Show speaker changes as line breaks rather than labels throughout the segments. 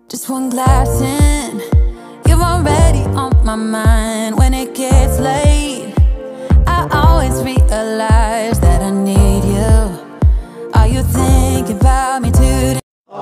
Just one glass in, you're already on my mind. When it gets late, I always realize that I need you. Are you thinking about me today?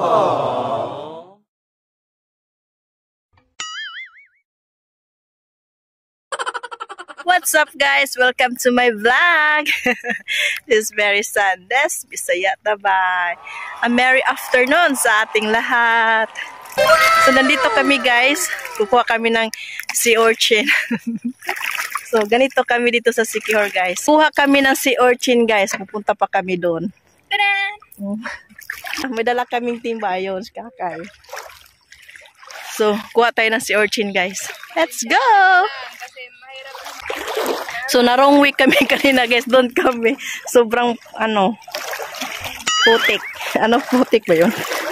What's up guys? Welcome to my vlog. This very Sundays, Bisaya tabay. A merry afternoon sa ating lahat. So nandito kami guys. Kukuha kami ng sea urchin. So ganito kami dito sa Siquijor guys. Kuha kami ng sea urchin guys. Pupunta pa kami doon. May dala kaming timbayon, kakay. So kuha tayo ng sea urchin guys. Let's go! So na-wrong week kami kanina guys, doon kami. Sobrang putik. Ano putik ba 'yon?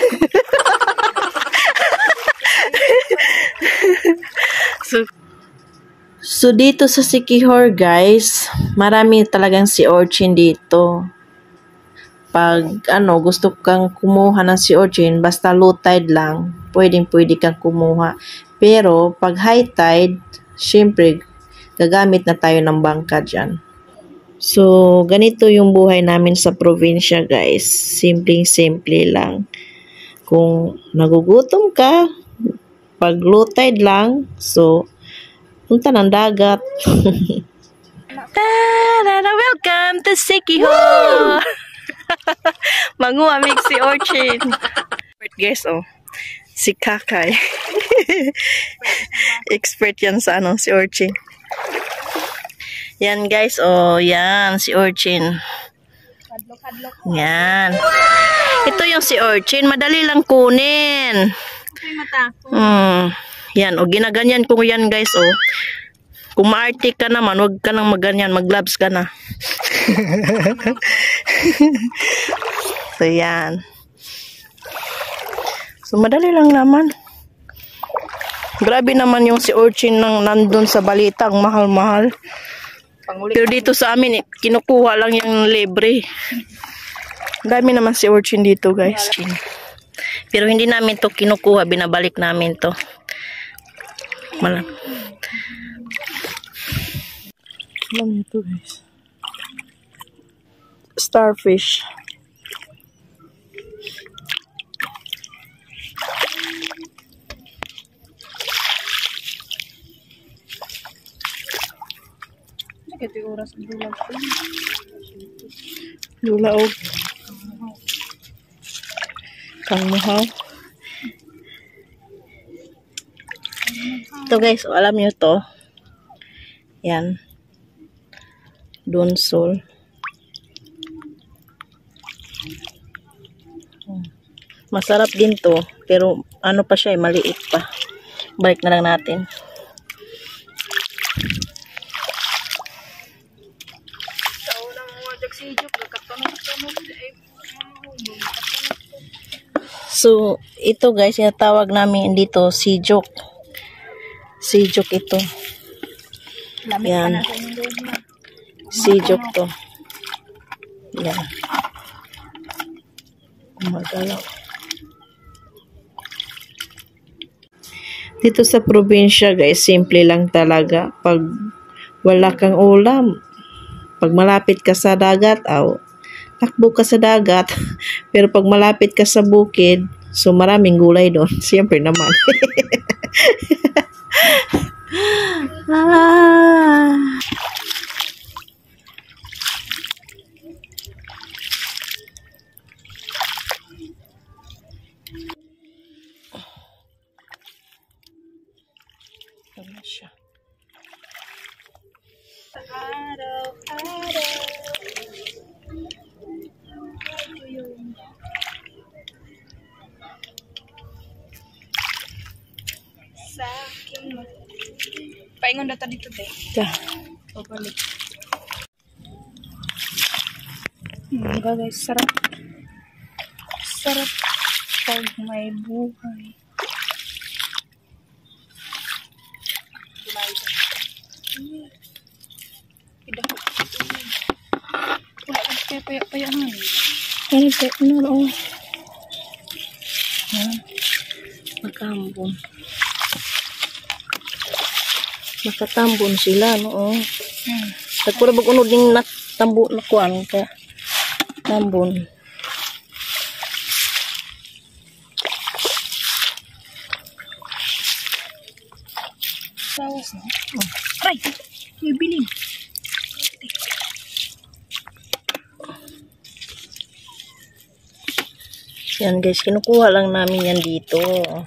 So dito sa Siquijor guys, marami talagang sea urchin dito. Pag gusto kang kumuha ng sea urchin, basta low tide lang, pwede kang kumuha. Pero pag high tide, syempre gagamit na tayo ng bangka dyan. So, ganito yung buhay namin sa probinsya, guys. Simpleng-simple lang. Kung nagugutom ka, pag low tide lang, so, punta ng dagat. Welcome to Siquijor! Manguha mix si Orchin. Guys, si Kakay. Expert yan sa si Orchin. Yan guys, yan si urchin. Yan. Ito yung si urchin, madali lang kunin. Yan, ginaganyan ko yan guys, Kung maarte ka naman, wag ka nang maganyan, mag-gloves ka na. So yan. So madali lang naman. Grabe naman yung si urchin nang nandun sa balita, ang mahal-mahal. Pero dito sa amin, kinukuha lang yung libre. Dami naman si urchin dito, guys. Pero hindi namin to kinukuha, binabalik namin to. Malam ito, guys. Starfish. Ito yung oras ng dulaw. Dulaw. Kang muhaw. Ito guys, alam nyo to. Yan. Donsol. Masarap din to. Pero pa siya, maliit pa. Balik na lang natin. So, ito guys, tinatawag namin dito sijok. Sijok ito. Yan. Sijok to. Yan. Magalaw. Dito sa probinsya guys, simple lang talaga. Pag wala kang ulam, pag malapit ka sa dagat, takbo ka sa dagat. Pero pag malapit ka sa bukid, so maraming gulay doon. Siyempre naman.
Paingon data dito deh. Pabalik. Enggak guys, sarap. Sarap pag may buhay.
Nakatambon. Nakatambon sila, no? Tagpura bag unod ning natambo na kuan ka. Tambon.
Sawas na. Aray! May bilin.
Yan guys, kinukuha lang namin yan dito.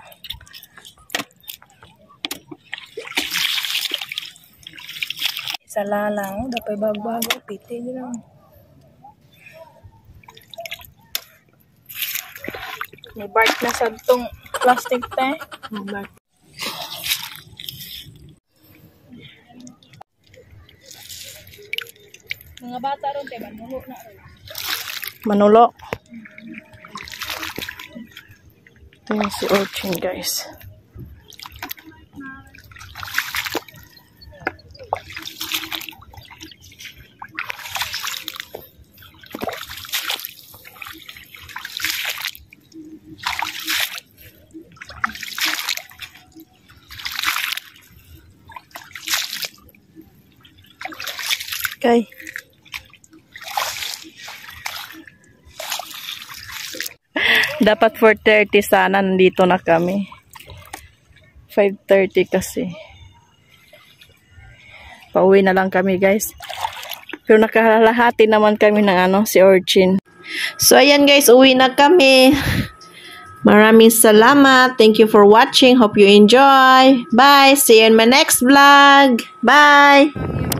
Sa lalang, dapat bago-bago. Piti lang. May bark na sa itong plastic tayo. Mga bata ron tayo, manulo na rin.
Manulo. Ito yung si Orchin guys. Okay. Dapat 4:30 sana nandito na kami. 5:30 kasi. Pauwi na lang kami guys. Pero nakalahati naman kami ng si Orchin. So ayan guys, uwi na kami. Maraming salamat. Thank you for watching. Hope you enjoy. Bye. See you in my next vlog. Bye.